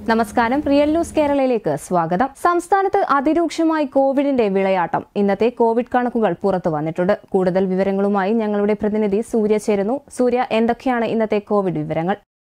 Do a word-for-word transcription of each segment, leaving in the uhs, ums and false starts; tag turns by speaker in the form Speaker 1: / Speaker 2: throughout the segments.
Speaker 1: നമസ്കാരം, real news കേരളയിലേക്ക് സ്വാഗതം. സംസ്ഥാനത്ത് അതിരൂക്ഷമായി കോവിഡിന്റെ വിളയാട്ടം. ഇന്നത്തെ കോവിഡ് കണക്കുകൾ പുറത്തു വന്നിട്ടുണ്ട്. കൂടുതൽ വിവരങ്ങളുമായി ഞങ്ങളുടെ പ്രതിനിധി സൂര്യ ചേരുന്നു. സൂര്യ, എന്തൊക്കെയാണ് ഇന്നത്തെ കോവിഡ് വിവരങ്ങൾ?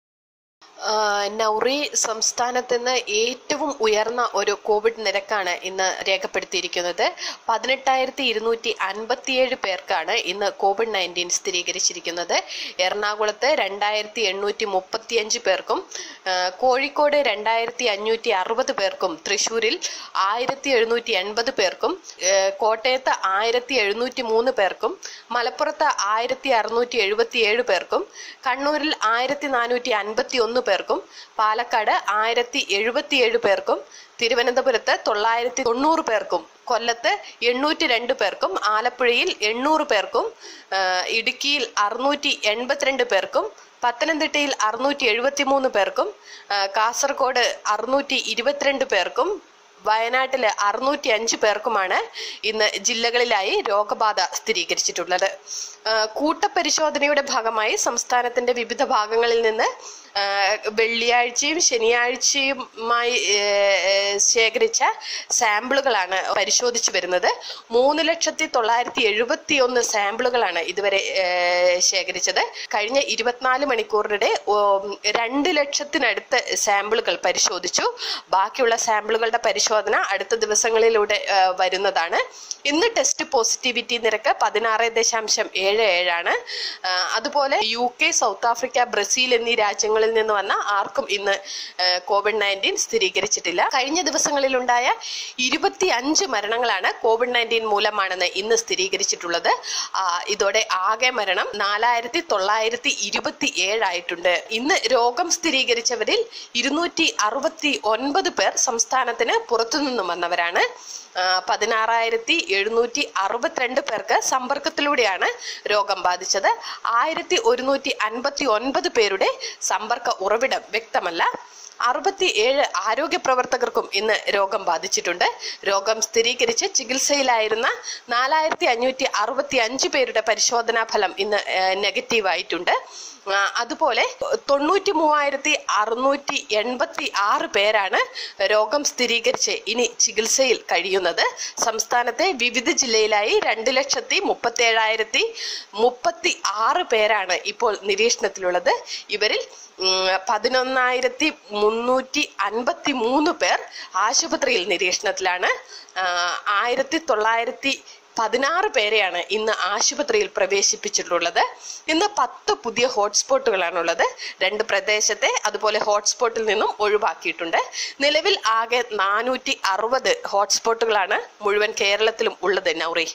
Speaker 2: നൗറി, സംസ്ഥാനത്ത് നിന്ന് ഏറ്റവും ഉയർന്ന ഒരു കോവിഡ് നിരക്കാണ് ഇന്ന് രേഖപ്പെടുത്തിയിരിക്കുന്നത്. പതിനെട്ടായിരത്തി ഇരുന്നൂറ്റി അൻപത്തിയേഴ് പേർക്കാണ് ഇന്ന് കോവിഡ് നയൻറ്റീൻ സ്ഥിരീകരിച്ചിരിക്കുന്നത്. എറണാകുളത്ത് രണ്ടായിരത്തി എണ്ണൂറ്റി മുപ്പത്തിയഞ്ച് പേർക്കും കോഴിക്കോട് രണ്ടായിരത്തി അഞ്ഞൂറ്റി അറുപത് പേർക്കും തൃശ്ശൂരിൽ ആയിരത്തി എഴുന്നൂറ്റി എൺപത് പേർക്കും കോട്ടയത്ത് ആയിരത്തി എഴുന്നൂറ്റി മൂന്ന് പേർക്കും മലപ്പുറത്ത് ആയിരത്തി അറുന്നൂറ്റി എഴുപത്തി ഏഴ് പേർക്കും കണ്ണൂരിൽ ആയിരത്തി നാനൂറ്റി അൻപത്തി ഒന്ന് പേർക്കും പാലക്കാട് ആയിരത്തി എഴുപത്തിയേഴ് പേർക്കും തിരുവനന്തപുരത്ത് തൊള്ളായിരത്തി തൊണ്ണൂറ് പേർക്കും കൊല്ലത്ത് എണ്ണൂറ്റി രണ്ട് പേർക്കും ആലപ്പുഴയിൽ എണ്ണൂറ് പേർക്കും ഇടുക്കിയിൽ അറുന്നൂറ്റി എൺപത്തിരണ്ട് പേർക്കും പത്തനംതിട്ടയിൽ അറുന്നൂറ്റി എഴുപത്തി മൂന്ന് പേർക്കും കാസർഗോഡ് അറുന്നൂറ്റി ഇരുപത്തിരണ്ട് പേർക്കും വയനാട്ടില് അറുന്നൂറ്റി അഞ്ച് പേർക്കുമാണ് ഇന്ന് ജില്ലകളിലായി രോഗബാധ സ്ഥിരീകരിച്ചിട്ടുള്ളത്. കൂട്ടപരിശോധനയുടെ ഭാഗമായി സംസ്ഥാനത്തിന്റെ വിവിധ ഭാഗങ്ങളിൽ നിന്ന് വെള്ളിയാഴ്ചയും ശനിയാഴ്ചയുമായി ശേഖരിച്ച സാമ്പിളുകളാണ് പരിശോധിച്ചു വരുന്നത്. മൂന്ന് ലക്ഷത്തി തൊള്ളായിരത്തി എഴുപത്തി ഒന്ന് സാമ്പിളുകളാണ് ഇതുവരെ ശേഖരിച്ചത്. കഴിഞ്ഞ ഇരുപത്തിനാല് മണിക്കൂറിനിടെ രണ്ട് ലക്ഷത്തിനടുത്ത് സാമ്പിളുകൾ പരിശോധിച്ചു. ബാക്കിയുള്ള സാമ്പിളുകളുടെ പരിശോധന അടുത്ത ദിവസങ്ങളിലൂടെ വരുന്നതാണ്. ഇന്ന് ടെസ്റ്റ് പോസിറ്റിവിറ്റി നിരക്ക് പതിനാറ് ദശാംശം ഏഴ് ഏഴാണ്. അതുപോലെ U K, South Africa, Brazil എന്നീ രാജ്യങ്ങളിൽ നിന്ന് വന്ന ആർക്കും ഇന്ന് കോവിഡ് നയൻറ്റീൻ സ്ഥിരീകരിച്ചിട്ടില്ല. കഴിഞ്ഞ ദിവസങ്ങളിലുണ്ടായ ഇരുപത്തി അഞ്ച് മരണങ്ങളാണ് കോവിഡ് നയൻറ്റീൻ മൂലമാണെന്ന് ഇന്ന് സ്ഥിരീകരിച്ചിട്ടുള്ളത്. ഇതോടെ ആകെ മരണം നാലായിരത്തി തൊള്ളായിരത്തി ഇരുപത്തി ഏഴായിട്ടുണ്ട്. ഇന്ന് രോഗം സ്ഥിരീകരിച്ചവരിൽ ഇരുന്നൂറ്റി അറുപത്തി ഒൻപത് പേർ സംസ്ഥാനത്തിന് പുറത്തുനിന്നും വന്നവരാണ്. പതിനാറായിരത്തി എഴുന്നൂറ്റി അറുപത്തിരണ്ട് പേർക്ക് സമ്പർക്കത്തിലൂടെയാണ് രോഗം ബാധിച്ചത്. ആയിരത്തി ഒരുന്നൂറ്റി അൻപത്തി ഒൻപത് പേരുടെ സമ്പർക്ക ഉറവിടം വ്യക്തമല്ല. അറുപത്തി ഏഴ് ആരോഗ്യ പ്രവർത്തകർക്കും ഇന്ന് രോഗം ബാധിച്ചിട്ടുണ്ട്. രോഗം സ്ഥിരീകരിച്ച് ചികിത്സയിലായിരുന്ന നാലായിരത്തി അഞ്ഞൂറ്റി അറുപത്തി അഞ്ച് പേരുടെ പരിശോധനാ ഫലം ഇന്ന് നെഗറ്റീവായിട്ടുണ്ട്. അതുപോലെ തൊണ്ണൂറ്റി മൂവായിരത്തി അറുന്നൂറ്റി എൺപത്തി ആറ് പേരാണ് രോഗം സ്ഥിരീകരിച്ച് ഇനി ചികിത്സയിൽ കഴിയുന്നത്. സംസ്ഥാനത്തെ വിവിധ ജില്ലയിലായി രണ്ട് ലക്ഷത്തി മുപ്പത്തി ഏഴായിരത്തി മുപ്പത്തി ആറ് പേരാണ് ഇപ്പോൾ നിരീക്ഷണത്തിലുള്ളത്. ഇവരിൽ പതിനൊന്നായിരത്തി മുന്നൂറ്റി അൻപത്തി മൂന്ന് പേർ ആശുപത്രിയിൽ നിരീക്ഷണത്തിലാണ്. ആയിരത്തി തൊള്ളായിരത്തി പതിനാറ് പേരെയാണ് ഇന്ന് ആശുപത്രിയിൽ പ്രവേശിപ്പിച്ചിട്ടുള്ളത്. ഇന്ന് പത്ത് പുതിയ ഹോട്ട്സ്പോട്ടുകളാണുള്ളത്. രണ്ട് പ്രദേശത്തെ അതുപോലെ ഹോട്ട്സ്പോട്ടിൽ നിന്നും ഒഴിവാക്കിയിട്ടുണ്ട്. നിലവിൽ ആകെ നാനൂറ്റി അറുപത് ഹോട്ട്സ്പോട്ടുകളാണ് മുഴുവൻ കേരളത്തിലും ഉള്ളത്. നൗറി,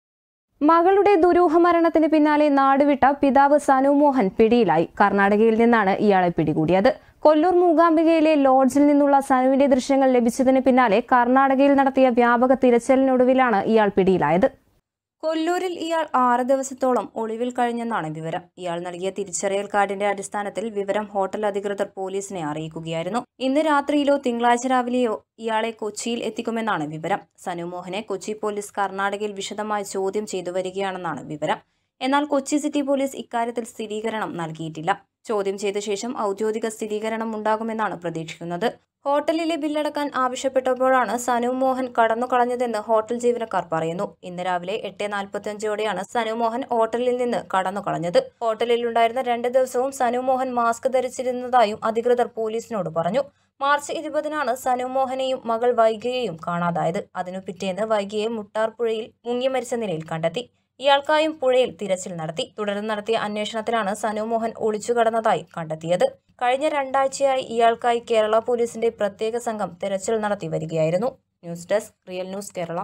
Speaker 1: മകളുടെ ദുരൂഹ മരണത്തിന് പിന്നാലെ നാടുവിട്ട പിതാവ് സനു മോഹൻ പിടിയിലായി. കർണാടകയിൽ നിന്നാണ് ഇയാളെ പിടികൂടിയത്. കൊല്ലൂർ മൂകാംബികയിലെ ലോഡ്ജിൽ നിന്നുള്ള സനുവിന്റെ ദൃശ്യങ്ങൾ ലഭിച്ചതിന് പിന്നാലെ കർണാടകയിൽ നടത്തിയ വ്യാപക തിരച്ചിലിനൊടുവിലാണ് ഇയാൾ പിടിയിലായത്. കൊല്ലൂരിൽ ഇയാൾ ആറ് ദിവസത്തോളം ഒളിവിൽ കഴിഞ്ഞെന്നാണ് വിവരം. ഇയാൾ നൽകിയ തിരിച്ചറിയൽ കാർഡിന്റെ അടിസ്ഥാനത്തിൽ വിവരം ഹോട്ടൽ അധികൃതർ പോലീസിനെ അറിയിക്കുകയായിരുന്നു. ഇന്ന് രാത്രിയിലോ തിങ്കളാഴ്ച രാവിലെയോ ഇയാളെ കൊച്ചിയിൽ എത്തിക്കുമെന്നാണ് വിവരം. സനുമോഹനെ കൊച്ചി പോലീസ് കർണാടകയിൽ വിശദമായി ചോദ്യം ചെയ്തു വരികയാണെന്നാണ് വിവരം. എന്നാൽ കൊച്ചി സിറ്റി പോലീസ് ഇക്കാര്യത്തിൽ സ്ഥിരീകരണം നൽകിയിട്ടില്ല. ചോദ്യം ചെയ്ത ശേഷം ഔദ്യോഗിക സ്ഥിരീകരണം ഉണ്ടാകുമെന്നാണ് പ്രതീക്ഷിക്കുന്നത്. ഹോട്ടലിലെ ബില്ലടക്കാൻ ആവശ്യപ്പെട്ടപ്പോഴാണ് സനു മോഹൻ കടന്നു കളഞ്ഞതെന്ന് ഹോട്ടൽ ജീവനക്കാർ പറയുന്നു. ഇന്ന് രാവിലെ എട്ട് നാൽപ്പത്തി അഞ്ചോടെയാണ് സനു മോഹൻ ഹോട്ടലിൽ നിന്ന് കടന്നു കളഞ്ഞത്. ഹോട്ടലിലുണ്ടായിരുന്ന രണ്ട് ദിവസവും സനു മോഹൻ മാസ്ക് ധരിച്ചിരുന്നതായും അധികൃതർ പോലീസിനോട് പറഞ്ഞു. മാർച്ച് ഇരുപതിനാണ് സനു മോഹനെയും മകൾ വൈഗയെയും കാണാതായത്. അതിനു പിറ്റേന്ന് വൈഗയെ മുട്ടാർപ്പുഴയിൽ മുങ്ങി മരിച്ച നിലയിൽ കണ്ടെത്തി. ഇയാൾക്കായും പുഴയിൽ തിരച്ചിൽ നടത്തി. തുടർന്ന് നടത്തിയ അന്വേഷണത്തിലാണ് സനു മോഹൻ ഒളിച്ചു കടന്നതായി കണ്ടെത്തിയത്. കഴിഞ്ഞ രണ്ടാഴ്ചയായി ഇയാൾക്കായി കേരള പോലീസിന്റെ പ്രത്യേക സംഘം തിരച്ചിൽ നടത്തി വരികയായിരുന്നു. News desk, real news Kerala.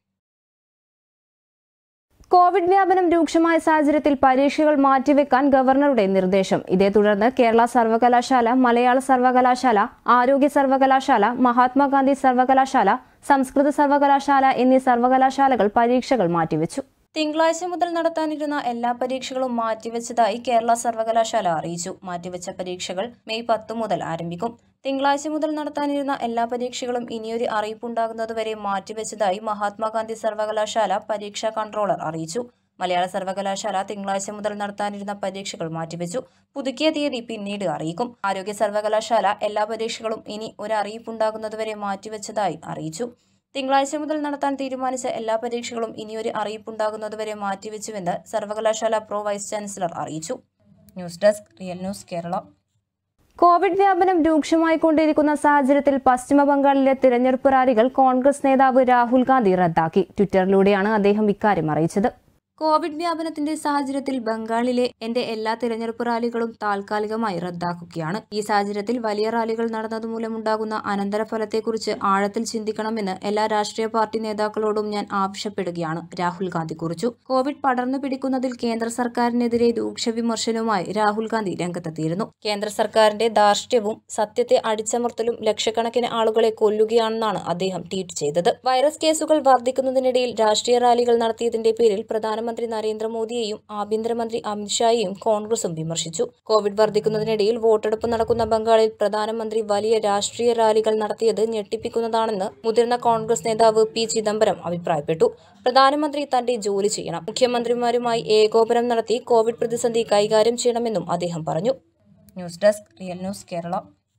Speaker 1: Covid വ്യാപനം രൂക്ഷമായ സാഹചര്യത്തിൽ പരീക്ഷകൾ മാറ്റിവെക്കാൻ ഗവർണറുടെ നിർദ്ദേശം. ഇതേ തുടർന്ന് കേരള സർവകലാശാല, മലയാള സർവകലാശാല, ആരോഗ്യ സർവകലാശാല, മഹാത്മാഗാന്ധി സർവകലാശാല, സംസ്കൃത സർവകലാശാല എന്നീ സർവകലാശാലകൾ പരീക്ഷകൾ മാറ്റിവെച്ചു. തിങ്കളാഴ്ച മുതൽ നടത്താനിരുന്ന എല്ലാ പരീക്ഷകളും മാറ്റിവെച്ചതായി കേരള സർവകലാശാല അറിയിച്ചു. മാറ്റിവെച്ച പരീക്ഷകൾ മെയ് പത്ത് മുതൽ ആരംഭിക്കും. തിങ്കളാഴ്ച മുതൽ നടത്താനിരുന്ന എല്ലാ പരീക്ഷകളും ഇനിയൊരു അറിയിപ്പുണ്ടാകുന്നതുവരെ മാറ്റിവെച്ചതായി മഹാത്മാഗാന്ധി സർവകലാശാല പരീക്ഷാ കൺട്രോളർ അറിയിച്ചു.
Speaker 3: മലയാള സർവകലാശാല തിങ്കളാഴ്ച മുതൽ നടത്താനിരുന്ന പരീക്ഷകൾ മാറ്റിവെച്ചു. പുതുക്കിയ തീയതി പിന്നീട് അറിയിക്കും. ആരോഗ്യ സർവകലാശാല എല്ലാ പരീക്ഷകളും ഇനി ഒരു അറിയിപ്പുണ്ടാകുന്നതുവരെ മാറ്റിവെച്ചതായി അറിയിച്ചു. തിങ്കളാഴ്ച മുതൽ നടത്താൻ തീരുമാനിച്ച എല്ലാ പരീക്ഷകളും ഇനിയൊരു അറിയിപ്പുണ്ടാകുന്നതുവരെ മാറ്റിവെച്ചുവെന്ന് സർവകലാശാല പ്രോ വൈസ് ചാൻസലർ അറിയിച്ചു. News desk real news Kerala.
Speaker 1: Covid വ്യാപനം രൂക്ഷമായിക്കൊണ്ടിരിക്കുന്ന സാഹചര്യത്തിൽ പശ്ചിമ ബംഗാളിലെ തിരഞ്ഞെടുപ്പ് റാലികൾ കോൺഗ്രസ് നേതാവ് രാഹുൽ ഗാന്ധി റദ്ദാക്കി. ട്വിറ്ററിലൂടെയാണ് അദ്ദേഹം ഇക്കാര്യം അറിയിച്ചത്.
Speaker 3: കോവിഡ് വ്യാപനത്തിന്റെ സാഹചര്യത്തിൽ ബംഗാളിലെ എന്റെ എല്ലാ തിരഞ്ഞെടുപ്പ് റാലികളും താൽക്കാലികമായി റദ്ദാക്കുകയാണ്. ഈ സാഹചര്യത്തിൽ വലിയ റാലികൾ നടന്നതുമൂലമുണ്ടാകുന്ന അനന്തരഫലത്തെക്കുറിച്ച് ആഴത്തിൽ ചിന്തിക്കണമെന്ന് എല്ലാ രാഷ്ട്രീയ പാർട്ടി നേതാക്കളോടും ഞാൻ ആവശ്യപ്പെടുകയാണ്, രാഹുൽ ഗാന്ധി കുറിച്ചു. കോവിഡ് പടർന്നു പിടിക്കുന്നതിൽ കേന്ദ്ര സർക്കാരിനെതിരെ രൂക്ഷ വിമർശനവുമായി രാഹുൽ ഗാന്ധി രംഗത്തെത്തിയിരുന്നു. കേന്ദ്ര സർക്കാരിന്റെ ധാർഷ്ട്യവും സത്യത്തെ അടിച്ചമർത്തലും ലക്ഷക്കണക്കിന് ആളുകളെ കൊല്ലുകയാണെന്നാണ് അദ്ദേഹം ട്വീറ്റ് ചെയ്തത്. വൈറസ് കേസുകൾ വർദ്ധിക്കുന്നതിനിടയിൽ രാഷ്ട്രീയ റാലികൾ നടത്തിയതിന്റെ പേരിൽ പ്രധാന പ്രധാനമന്ത്രി നരേന്ദ്രമോദിയെയും ആഭ്യന്തരമന്ത്രി അമിത്ഷായെയും കോൺഗ്രസും വിമർശിച്ചു. കോവിഡ് വർദ്ധിക്കുന്നതിനിടയിൽ വോട്ടെടുപ്പ് നടക്കുന്ന ബംഗാളിൽ പ്രധാനമന്ത്രി വലിയ രാഷ്ട്രീയ റാലികൾ നടത്തിയത് ഞെട്ടിപ്പിക്കുന്നതാണെന്ന് മുതിർന്ന കോൺഗ്രസ് നേതാവ് പി ചിദംബരം അഭിപ്രായപ്പെട്ടു. പ്രധാനമന്ത്രി തന്റെ ജോലി ചെയ്യണം, മുഖ്യമന്ത്രിമാരുമായി ഏകോപനം നടത്തി കോവിഡ് പ്രതിസന്ധി കൈകാര്യം ചെയ്യണമെന്നും അദ്ദേഹം പറഞ്ഞു. News desk real news Kerala.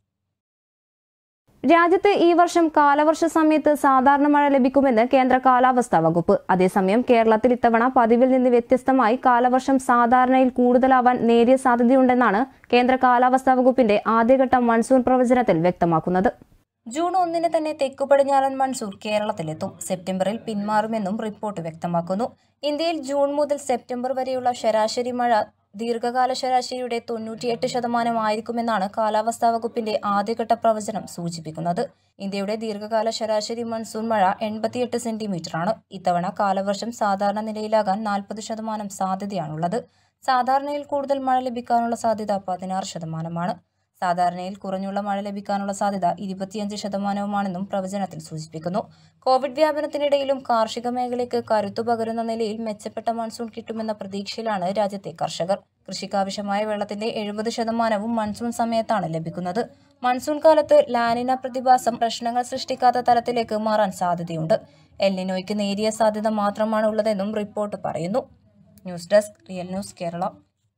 Speaker 1: രാജ്യത്ത് ഈ വർഷം കാലവർഷ സമയത്ത് സാധാരണ മഴ ലഭിക്കുമെന്ന് കേന്ദ്ര കാലാവസ്ഥാ വകുപ്പ്. അതേസമയം കേരളത്തിൽ ഇത്തവണ പതിവിൽ നിന്ന് വ്യത്യസ്തമായി കാലവർഷം സാധാരണയിൽ കൂടുതലാവാൻ നേരിയ സാധ്യതയുണ്ടെന്നാണ് കേന്ദ്ര കാലാവസ്ഥാ വകുപ്പിന്റെ ആദ്യഘട്ട മൺസൂൺ പ്രവചനത്തിൽ വ്യക്തമാക്കുന്നത്.
Speaker 3: ജൂൺ ഒന്നിന് തന്നെ തെക്കു പടിഞ്ഞാറൻ മൺസൂൺ കേരളത്തിലെത്തും. സെപ്റ്റംബറിൽ പിന്മാറുമെന്നും റിപ്പോർട്ട് വ്യക്തമാക്കുന്നു. ഇന്ത്യയിൽ ജൂൺ മുതൽ സെപ്റ്റംബർ വരെയുള്ള ശരാശരി മഴ ദീർഘകാല ശരാശരിയുടെ തൊണ്ണൂറ്റിയെട്ട് ശതമാനമായിരിക്കുമെന്നാണ് കാലാവസ്ഥാ വകുപ്പിന്റെ ആദ്യഘട്ട പ്രവചനം സൂചിപ്പിക്കുന്നത്. ഇന്ത്യയുടെ ദീർഘകാല ശരാശരി മൺസൂൺ മഴ എൺപത്തിയെട്ട് സെന്റിമീറ്ററാണ്. ഇത്തവണ കാലവർഷം സാധാരണ നിലയിലാകാൻ നാൽപ്പത് ശതമാനം സാധ്യതയാണുള്ളത്. സാധാരണയിൽ കൂടുതൽ മഴ ലഭിക്കാനുള്ള സാധ്യത പതിനാറ് ശതമാനമാണ്. സാധാരണയിൽ കുറഞ്ഞുള്ള മഴ ലഭിക്കാനുള്ള സാധ്യത ഇരുപത്തിയഞ്ച് ശതമാനവുമാണെന്നും പ്രവചനത്തിൽ സൂചിപ്പിക്കുന്നു. കോവിഡ് വ്യാപനത്തിനിടയിലും കാർഷിക മേഖലയ്ക്ക് കരുത്തു പകരുന്ന നിലയിൽ മെച്ചപ്പെട്ട മൺസൂൺ കിട്ടുമെന്ന പ്രതീക്ഷയിലാണ് രാജ്യത്തെ കർഷകർ. കൃഷിക്കാവശ്യമായ വെള്ളത്തിന്റെ എഴുപത് ശതമാനവും മൺസൂൺ സമയത്താണ് ലഭിക്കുന്നത്. മൺസൂൺ കാലത്ത് ലാനിന പ്രതിഭാസം പ്രശ്നങ്ങൾ സൃഷ്ടിക്കാത്ത തലത്തിലേക്ക് മാറാൻ സാധ്യതയുണ്ട്. എൽനിനോയ്ക്ക് നേരിയ സാധ്യത മാത്രമാണ് ഉള്ളതെന്നും റിപ്പോർട്ട് പറയുന്നു. News desk real news Kerala.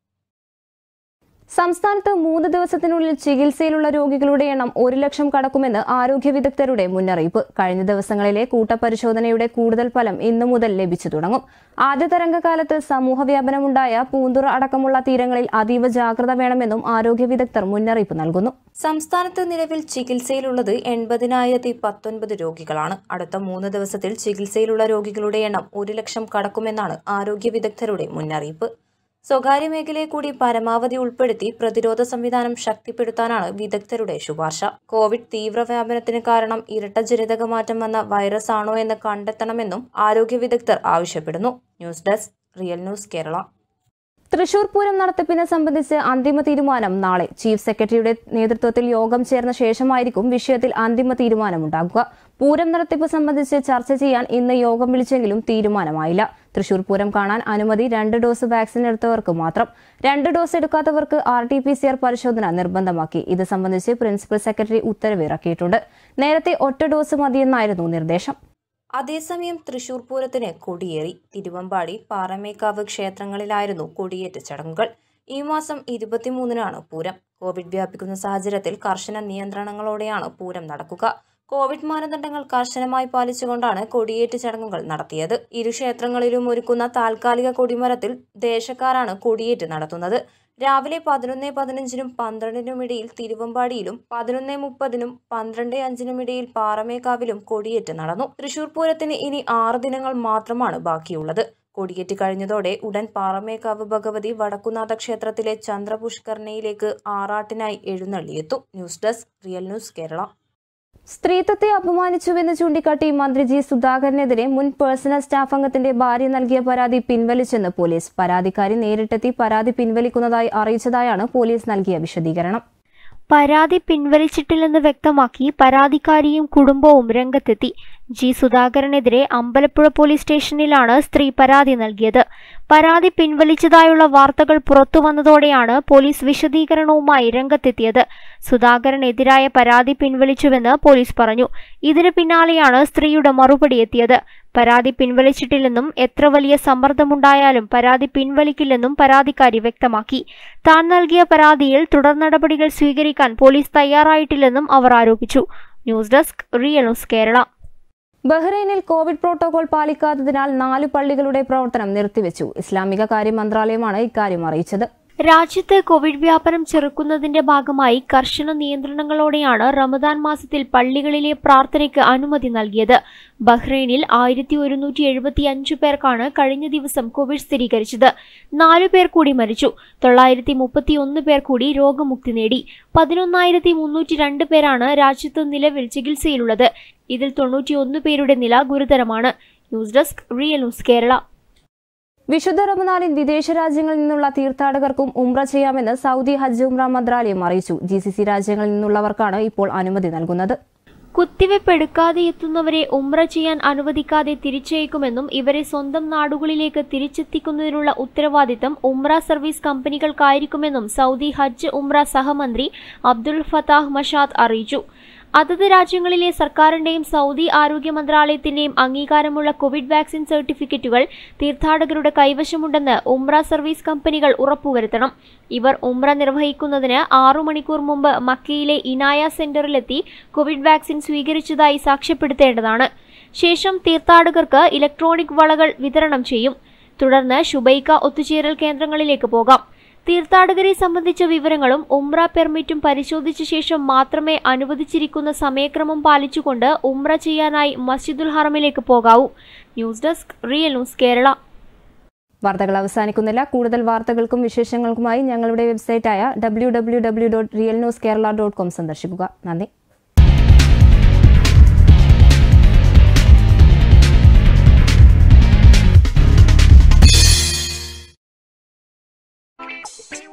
Speaker 1: സംസ്ഥാനത്ത് മൂന്ന് ദിവസത്തിനുള്ളിൽ ചികിത്സയിലുള്ള രോഗികളുടെ എണ്ണം ഒരു ലക്ഷം കടക്കുമെന്ന് ആരോഗ്യ വിദഗ്ധരുടെ മുന്നറിയിപ്പ്. കഴിഞ്ഞ ദിവസങ്ങളിലെ കൂട്ടപരിശോധനയുടെ കൂടുതൽ ഫലം ഇന്നു മുതൽ ലഭിച്ചു തുടങ്ങും. ആദ്യ തരംഗകാലത്ത് സമൂഹവ്യാപനമുണ്ടായ പൂന്തുറ അടക്കമുള്ള തീരങ്ങളിൽ അതീവ ജാഗ്രത വേണമെന്നും ആരോഗ്യ വിദഗ്ധർ മുന്നറിയിപ്പ് നൽകുന്നു.
Speaker 3: സംസ്ഥാനത്ത് നിലവിൽ ചികിത്സയിലുള്ളത് എൺപതിനായിരത്തി പത്തൊൻപത് രോഗികളാണ്. അടുത്ത മൂന്ന് ദിവസത്തിൽ ചികിത്സയിലുള്ള രോഗികളുടെ എണ്ണം ഒരു ലക്ഷം കടക്കുമെന്നാണ് ആരോഗ്യ വിദഗ്ധരുടെ മുന്നറിയിപ്പ്. സ്വകാര്യ മേഖലയെ കൂടി പരമാവധി ഉൾപ്പെടുത്തി പ്രതിരോധ സംവിധാനം ശക്തിപ്പെടുത്താനാണ് വിദഗ്ധരുടെ ശുപാർശ. കോവിഡ് തീവ്രവ്യാപനത്തിന് കാരണം ഇരട്ട ജനിതക മാറ്റം വന്ന വൈറസ് ആണോ എന്ന് കണ്ടെത്തണമെന്നും ആരോഗ്യ വിദഗ്ധർ ആവശ്യപ്പെടുന്നു. News desk real news Kerala.
Speaker 1: Thrissur Pooram നടത്തിപ്പിനെ സംബന്ധിച്ച് അന്തിമ തീരുമാനം നാളെ. ചീഫ് സെക്രട്ടറിയുടെ നേതൃത്വത്തിൽ യോഗം ചേർന്ന ശേഷമായിരിക്കും വിഷയത്തിൽ അന്തിമ തീരുമാനമുണ്ടാകുക. പൂരം നടത്തിപ്പ് സംബന്ധിച്ച് ചർച്ച ചെയ്യാൻ ഇന്ന് യോഗം വിളിച്ചെങ്കിലും തീരുമാനമായില്ല. തൃശൂർ പൂരം കാണാൻ അനുമതി രണ്ട് ഡോസ് വാക്സിൻ എടുത്തവർക്ക് മാത്രം. രണ്ട് ഡോസ് എടുക്കാത്തവർക്ക് R T P C R പരിശോധന നിർബന്ധമാക്കി. ഇത് സംബന്ധിച്ച് പ്രിൻസിപ്പൽ സെക്രട്ടറി ഉത്തരവ് ഇറക്കിയിട്ടുണ്ട്. നേരത്തെ ഒറ്റ ഡോസ് മതിയെന്നായിരുന്നു നിർദ്ദേശം.
Speaker 3: അതേസമയം തൃശൂർ പൂരത്തിന് കൊടിയേറി. തിരുവമ്പാടി, പാറമേക്കാവ് ക്ഷേത്രങ്ങളിലായിരുന്നു കൊടിയേറ്റ ചടങ്ങുകൾ. ഈ മാസം ഇരുപത്തിമൂന്നിനാണ് പൂരം. കോവിഡ് വ്യാപിക്കുന്ന സാഹചര്യത്തിൽ കർശന നിയന്ത്രണങ്ങളോടെയാണ് പൂരം നടക്കുക. കോവിഡ് മാനദണ്ഡങ്ങൾ കർശനമായി പാലിച്ചുകൊണ്ടാണ് കൊടിയേറ്റ് ചടങ്ങുകൾ നടത്തിയത്. ഇരു ക്ഷേത്രങ്ങളിലും ഒരുക്കുന്ന താൽക്കാലിക കൊടിമരത്തിൽ ദേശക്കാരാണ് കൊടിയേറ്റ് നടത്തുന്നത്. രാവിലെ പതിനൊന്ന് പതിനഞ്ചിനും പന്ത്രണ്ടിനും ഇടയിൽ തിരുവമ്പാടിയിലും പതിനൊന്ന് മുപ്പതിനും പന്ത്രണ്ട് അഞ്ചിനും ഇടയിൽ പാറമേക്കാവിലും കൊടിയേറ്റ് നടന്നു. തൃശൂർ പൂരത്തിന് ഇനി ആറ് ദിനങ്ങൾ മാത്രമാണ് ബാക്കിയുള്ളത്. കൊടിയേറ്റ് കഴിഞ്ഞതോടെ ഉടൻ പാറമേക്കാവ് ഭഗവതി വടക്കുനാഥ ക്ഷേത്രത്തിലെ ചന്ദ്രപുഷ്കരണിയിലേക്ക് ആറാട്ടിനായി എഴുന്നള്ളിയെത്തും. News desk real news Kerala.
Speaker 1: സ്ത്രീത്വത്തെ അപമാനിച്ചുവെന്ന് ചൂണ്ടിക്കാട്ടി മന്ത്രി ജി സുധാകരനെതിരെ മുൻ പേഴ്സണൽ സ്റ്റാഫ് അംഗത്തിന്റെ ഭാര്യ നൽകിയ പരാതി പിൻവലിച്ചെന്ന് പോലീസ്. പരാതിക്കാരി നേരിട്ടെത്തി പരാതി പിൻവലിക്കുന്നതായി അറിയിച്ചതായാണ് പോലീസ് നൽകിയ വിശദീകരണം.
Speaker 4: പരാതി പിൻവലിച്ചിട്ടില്ലെന്ന് വ്യക്തമാക്കി പരാതിക്കാരിയും കുടുംബവും രംഗത്തെത്തി. ജി സുധാകരനെതിരെ അമ്പലപ്പുഴ പോലീസ് സ്റ്റേഷനിലാണ് സ്ത്രീ പരാതി നൽകിയത്. പരാതി പിൻവലിച്ചതായുള്ള വാർത്തകൾ പുറത്തുവന്നതോടെയാണ് പോലീസ് വിശദീകരണവുമായി രംഗത്തെത്തിയത്. സുധാകരനെതിരായ പരാതി പിൻവലിച്ചുവെന്ന് പോലീസ് പറഞ്ഞു. ഇതിന് പിന്നാലെയാണ് സ്ത്രീയുടെ മറുപടി എത്തിയത്. പരാതി പിൻവലിച്ചിട്ടില്ലെന്നും എത്ര വലിയ സമ്മർദ്ദമുണ്ടായാലും പരാതി പിൻവലിക്കില്ലെന്നും പരാതിക്കാരി വ്യക്തമാക്കി. താൻ നൽകിയ പരാതിയിൽ തുടർ നടപടികൾ സ്വീകരിക്കാൻ പോലീസ് തയ്യാറായിട്ടില്ലെന്നും അവർ ആരോപിച്ചു. News desk real news Kerala.
Speaker 1: ബഹ്റൈനിൽ കോവിഡ് പ്രോട്ടോകോൾ പാലിക്കാത്തതിനാൽ നാല് പള്ളികളുടെ പ്രവർത്തനം നിർത്തിവെച്ചു. ഇസ്ലാമിക കാര്യ മന്ത്രാലയമാണ് ഇക്കാര്യം അറിയിച്ചത്.
Speaker 4: രാജ്യത്ത് കോവിഡ് വ്യാപനം ചെറുക്കുന്നതിന്റെ ഭാഗമായി കർശന നിയന്ത്രണങ്ങളോടെയാണ് റമദാൻ മാസത്തിൽ പള്ളികളിലെ പ്രാർത്ഥനയ്ക്ക് അനുമതി നൽകിയത്. ബഹ്റൈനിൽ ആയിരത്തി ഒരുന്നൂറ്റി എഴുപത്തി അഞ്ച് പേർക്കാണ് കഴിഞ്ഞ ദിവസം കോവിഡ് സ്ഥിരീകരിച്ചത്. നാലു പേർ കൂടി മരിച്ചു. തൊള്ളായിരത്തി മുപ്പത്തി ഒന്ന് പേർ കൂടി രോഗമുക്തി നേടി. പതിനൊന്നായിരത്തി മുന്നൂറ്റി രണ്ട് പേരാണ് രാജ്യത്ത് നിലവിൽ ചികിത്സയിലുള്ളത്. ഇതിൽ തൊണ്ണൂറ്റിയൊന്ന് പേരുടെ നില ഗുരുതരമാണ്. News desk real news Kerala.
Speaker 1: വിശുദ്ധ റമദാനിൽ വിദേശ രാജ്യങ്ങളിൽ നിന്നുള്ള തീർത്ഥാടകർക്കും ഉംറ ചെയ്യാമെന്ന് സൗദി ഹജ്ജ് ഉംറ മന്ത്രാലയം അറിയിച്ചു. ജി സി സി രാജ്യങ്ങളിൽ നിന്നുള്ളവർക്കാണ് ഇപ്പോൾ അനുമതി നൽകുന്നത്.
Speaker 4: കുത്തിവെപ്പ് എടുക്കാതെ എത്തുന്നവരെ ഉംറ ചെയ്യാൻ അനുവദിക്കാതെ തിരിച്ചയക്കുമെന്നും ഇവരെ സ്വന്തം നാടുകളിലേക്ക് തിരിച്ചെത്തിക്കുന്നതിനുള്ള ഉത്തരവാദിത്തം ഉംറ സർവീസ് കമ്പനികൾക്കായിരിക്കുമെന്നും സൗദി ഹജ്ജ് ഉംറ സഹമന്ത്രി അബ്ദുൽ ഫത്താഹ് മഷാദ് അറിയിച്ചു. അതത് രാജ്യങ്ങളിലെ സർക്കാരിന്റെയും സൗദി ആരോഗ്യ മന്ത്രാലയത്തിന്റെയും അംഗീകാരമുള്ള കോവിഡ് വാക്സിൻ സർട്ടിഫിക്കറ്റുകൾ തീർത്ഥാടകരുടെ കൈവശമുണ്ടെന്ന് ഉംറ സർവീസ് കമ്പനികൾ ഉറപ്പുവരുത്തണം. ഇവർ ഉംറ നിർവഹിക്കുന്നതിന് ആറു മണിക്കൂർ മുമ്പ് മക്കയിലെ ഇനായ സെന്ററിലെത്തി കോവിഡ് വാക്സിൻ സ്വീകരിച്ചതായി സാക്ഷ്യപ്പെടുത്തേണ്ടതാണ്. ശേഷം തീർത്ഥാടകർക്ക് ഇലക്ട്രോണിക് വളകൾ വിതരണം ചെയ്യും. തുടർന്ന് ശുബൈക്ക ഒത്തുചേരൽ കേന്ദ്രങ്ങളിലേക്ക് പോകാം. തീർത്ഥാടകരെ സംബന്ധിച്ച വിവരങ്ങളും ഉംറ പെർമിറ്റും പരിശോധിച്ച ശേഷം മാത്രമേ അനുവദിച്ചിരിക്കുന്ന സമയക്രമം പാലിച്ചുകൊണ്ട് ഉംറ ചെയ്യാനായി മസ്ജിദുൽ ഹറമിലേക്ക് പോകാവൂ. News desk real news Kerala.
Speaker 1: വാർത്തകൾ അവസാനിക്കുന്നില്ല. കൂടുതൽ വാർത്തകൾക്കും വിശേഷങ്ങൾക്കുമായി ഞങ്ങളുടെ വെബ്സൈറ്റായ W W W dot real news Kerala dot com സന്ദർശിക്കുക. നന്ദി.
Speaker 5: Thank you.